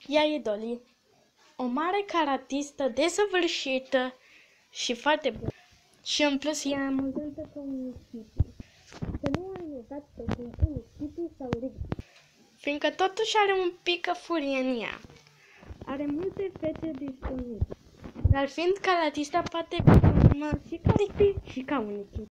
Ea e Dolly, o mare karatistă desăvârșită și foarte bună. Și în plus e amuzantă ca un hippie. Să nu ai jucat pe un hippie sau rugby, fiindcă totuși are un pic furie în ea. Are multe fete disponibile, dar fiind karatistă poate fi și ca rugby și ca un hippie.